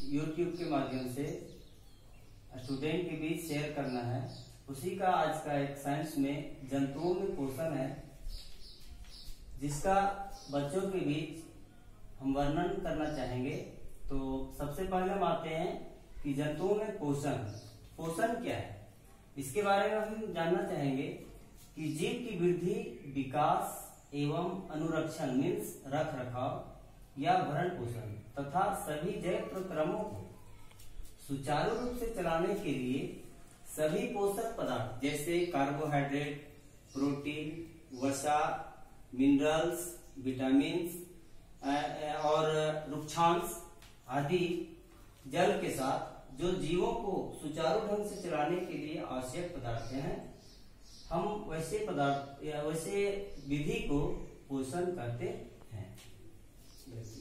YouTube के माध्यम से स्टूडेंट के बीच शेयर करना है, उसी का आज का एक साइंस में जंतुओं में पोषण है, जिसका बच्चों के बीच हम वर्णन करना चाहेंगे। तो सबसे पहले हम आते हैं कि जंतुओं में पोषण क्या है, इसके बारे में हम जानना चाहेंगे कि जीव की वृद्धि, विकास एवं अनुरक्षण मीन्स रख रखाव या भरण पोषण तथा सभी जैव प्रक्रमों को सुचारू रूप से चलाने के लिए सभी पोषक पदार्थ जैसे कार्बोहाइड्रेट, प्रोटीन, वसा, मिनरल्स, विटामिन्स और रुक्षांश आदि जल के साथ जो जीवों को सुचारू ढंग से चलाने के लिए आवश्यक पदार्थ हैं, हम वैसे पदार्थ या वैसे विधि को पोषण कहते हैं।